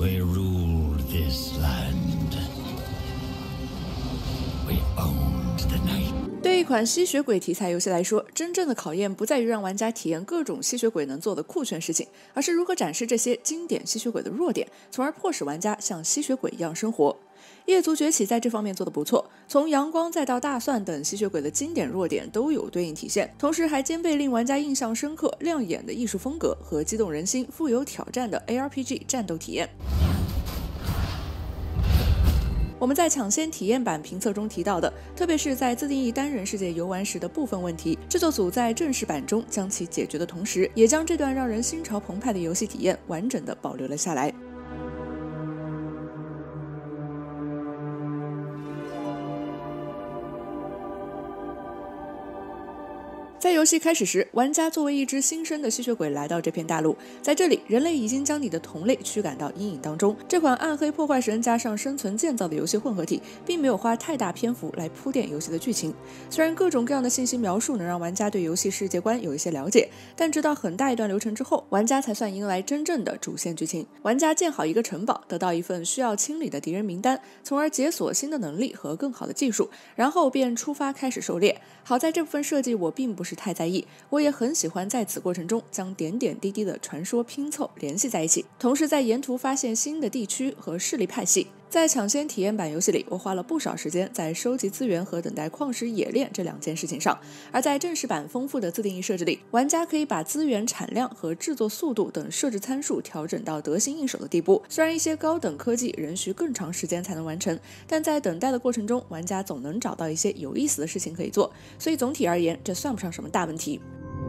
We ruled this land. We owned the night. 对一款吸血鬼题材游戏来说，真正的考验不在于让玩家体验各种吸血鬼能做的酷炫事情，而是如何展示这些经典吸血鬼的弱点，从而迫使玩家像吸血鬼一样生活。夜族崛起在这方面做得不错，从阳光再到大蒜等吸血鬼的经典弱点都有对应体现，同时还兼备令玩家印象深刻、亮眼的艺术风格和激动人心、富有挑战的 ARPG 战斗体验。我们在抢先体验版评测中提到的，特别是在自定义单人世界游玩时的部分问题，制作组在正式版中将其解决的同时，也将这段让人心潮澎湃的游戏体验完整地保留了下来。在游戏开始时，玩家作为一只新生的吸血鬼来到这片大陆，在这里，人类已经将你的同类驱赶到阴影当中。这款暗黑破坏神加上生存建造的游戏混合体，并没有花太大篇幅来铺垫游戏的剧情。虽然各种各样的信息描述能让玩家对游戏世界观有一些了解，但直到很大一段流程之后，玩家才算迎来真正的主线剧情。玩家建好一个城堡，得到一份需要清理的敌人名单，从而解锁新的能力和更好的技术，然后便出发开始狩猎。好在这部分设计我并不是太在意，我也很喜欢在此过程中将点点滴滴的传说拼凑联系在一起，同时在沿途发现新的地区和势力派系。在抢先体验版游戏里，我花了不少时间在收集资源和等待矿石冶炼这两件事情上，而在正式版丰富的自定义设置里，玩家可以把资源产量和制作速度等设置参数调整到得心应手的地步。虽然一些高等科技仍需更长时间才能完成，但在等待的过程中，玩家总能找到一些有意思的事情可以做，所以总体而言，这算不上什么大问题。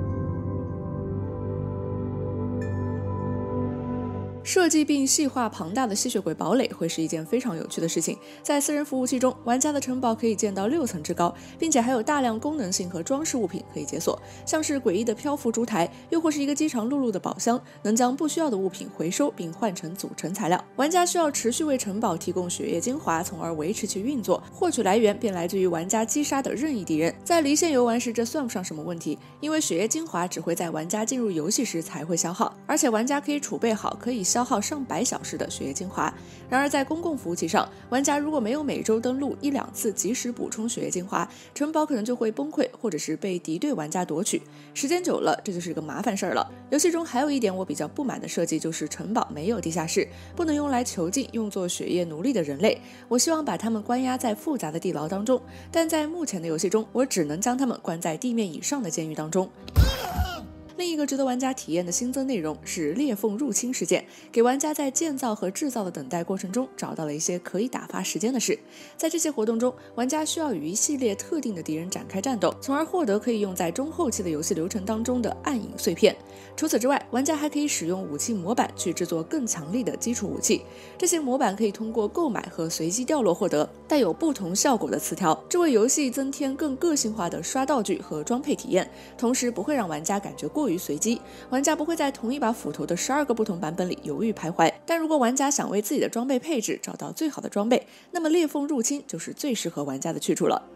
设计并细化庞大的吸血鬼堡垒会是一件非常有趣的事情。在私人服务器中，玩家的城堡可以建到6层之高，并且还有大量功能性和装饰物品可以解锁，像是诡异的漂浮烛台，又或是一个饥肠辘辘的宝箱，能将不需要的物品回收并换成组成材料。玩家需要持续为城堡提供血液精华，从而维持其运作，获取来源便来自于玩家击杀的任意敌人。在离线游玩时，这算不上什么问题，因为血液精华只会在玩家进入游戏时才会消耗，而且玩家可以储备好可以消耗上百小时的血液精华。然而在公共服务器上，玩家如果没有每周登录1-2次及时补充血液精华，城堡可能就会崩溃，或者是被敌对玩家夺取。时间久了，这就是个麻烦事儿了。游戏中还有一点我比较不满的设计，就是城堡没有地下室，不能用来囚禁用作血液奴隶的人类。我希望把他们关押在复杂的地牢当中，但在目前的游戏中，我只能将他们关在地面以上的监狱当中。另一个值得玩家体验的新增内容是裂缝入侵事件，给玩家在建造和制造的等待过程中找到了一些可以打发时间的事。在这些活动中，玩家需要与一系列特定的敌人展开战斗，从而获得可以用在中后期的游戏流程当中的暗影碎片。除此之外，玩家还可以使用武器模板去制作更强力的基础武器，这些模板可以通过购买和随机掉落获得，带有不同效果的词条，这为游戏增添更个性化的刷道具和装配体验，同时不会让玩家感觉过于随机，玩家不会在同一把斧头的12个不同版本里犹豫徘徊。但如果玩家想为自己的装备配置找到最好的装备，那么裂缝入侵就是最适合玩家的去处了。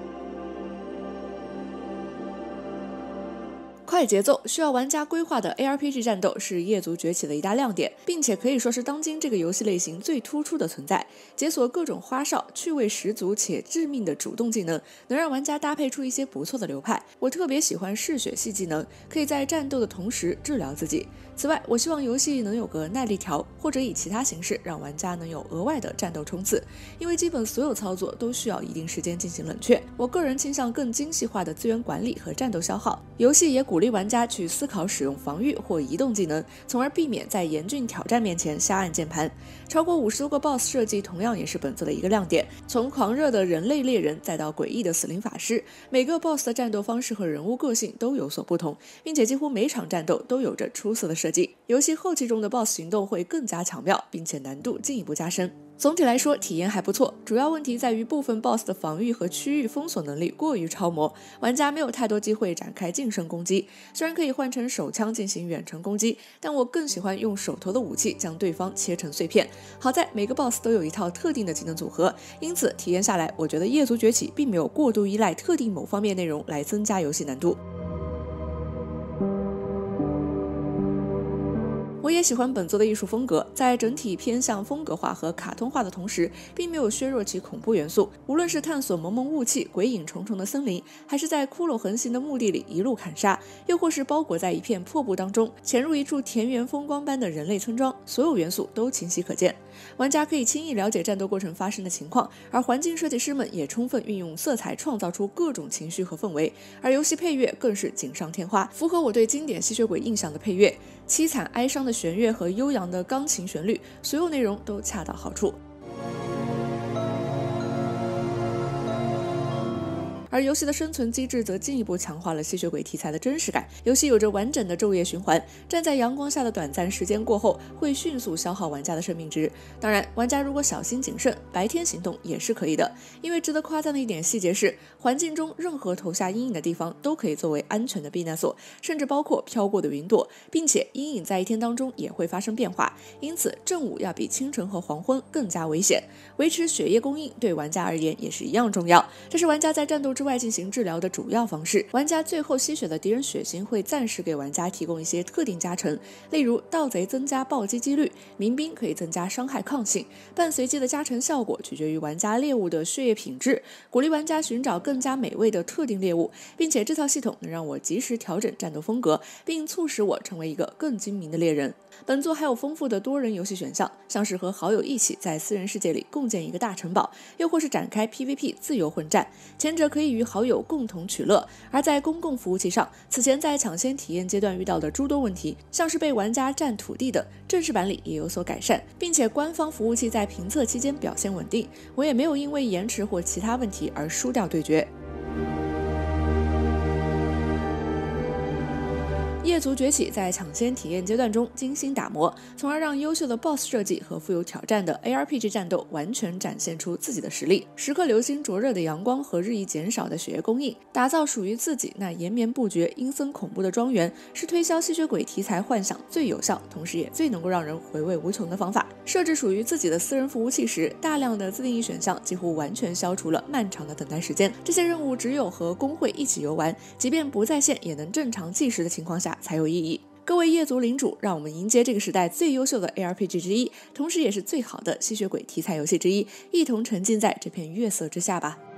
快节奏需要玩家规划的 ARPG 战斗是夜族崛起的一大亮点，并且可以说是当今这个游戏类型最突出的存在。解锁各种花哨、趣味十足且致命的主动技能，能让玩家搭配出一些不错的流派。我特别喜欢嗜血系技能，可以在战斗的同时治疗自己。此外，我希望游戏能有个耐力条，或者以其他形式让玩家能有额外的战斗冲刺，因为基本所有操作都需要一定时间进行冷却。我个人倾向更精细化的资源管理和战斗消耗。游戏也鼓励玩家去思考使用防御或移动技能，从而避免在严峻挑战面前瞎按键盘。超过50多个 BOSS 设计同样也是本作的一个亮点，从狂热的人类猎人再到诡异的死灵法师，每个 BOSS 的战斗方式和人物个性都有所不同，并且几乎每场战斗都有着出色的设计。游戏后期中的 BOSS 行动会更加巧妙，并且难度进一步加深。总体来说，体验还不错，主要问题在于部分 BOSS 的防御和区域封锁能力过于超模，玩家没有太多机会展开近身攻击。虽然可以换成手枪进行远程攻击，但我更喜欢用手头的武器将对方切成碎片。好在每个 BOSS 都有一套特定的技能组合，因此体验下来，我觉得夜族崛起并没有过度依赖特定某方面内容来增加游戏难度。 我也喜欢本作的艺术风格，在整体偏向风格化和卡通化的同时，并没有削弱其恐怖元素。无论是探索蒙蒙雾气、鬼影重重的森林，还是在骷髅横行的墓地里一路砍杀，又或是包裹在一片破布当中，潜入一处田园风光般的人类村庄，所有元素都清晰可见。玩家可以轻易了解战斗过程发生的情况，而环境设计师们也充分运用色彩创造出各种情绪和氛围，而游戏配乐更是锦上添花，符合我对经典吸血鬼印象的配乐，凄惨哀伤的弦乐和悠扬的钢琴旋律，所有内容都恰到好处。而游戏的生存机制则进一步强化了吸血鬼题材的真实感。游戏有着完整的昼夜循环，站在阳光下的短暂时间过后，会迅速消耗玩家的生命值。当然，玩家如果小心谨慎，白天行动也是可以的。因为值得夸赞的一点细节是，环境中任何投下阴影的地方都可以作为安全的避难所，甚至包括飘过的云朵，并且阴影在一天当中也会发生变化，因此正午要比清晨和黄昏更加危险。维持血液供应对玩家而言也是一样重要，这是玩家在战斗之外进行治疗的主要方式。玩家最后吸血的敌人血型会暂时给玩家提供一些特定加成，例如盗贼增加暴击几率，民兵可以增加伤害抗性，伴随机的加成效果取决于玩家猎物的血液品质，鼓励玩家寻找更加美味的特定猎物，并且这套系统能让我及时调整战斗风格，并促使我成为一个更精明的猎人。本作还有丰富的多人游戏选项，像是和好友一起在私人世界里共建一个大城堡，又或是展开 PVP 自由混战，前者可以与好友共同取乐。而在公共服务器上，此前在抢先体验阶段遇到的诸多问题，像是被玩家占土地的，正式版里也有所改善，并且官方服务器在评测期间表现稳定，我也没有因为延迟或其他问题而输掉对决。夜族崛起在抢先体验阶段中精心打磨，从而让优秀的 BOSS 设计和富有挑战的 ARPG 战斗完全展现出自己的实力。时刻留心灼热的阳光和日益减少的血液供应，打造属于自己那延绵不绝、阴森恐怖的庄园，是推销吸血鬼题材幻想最有效，同时也最能够让人回味无穷的方法。设置属于自己的私人服务器时，大量的自定义选项几乎完全消除了漫长的等待时间。这些任务只有和工会一起游玩，即便不在线也能正常计时的情况下才有意义。各位夜族领主，让我们迎接这个时代最优秀的 ARPG 之一，同时也是最好的吸血鬼题材游戏之一，一同沉浸在这片月色之下吧。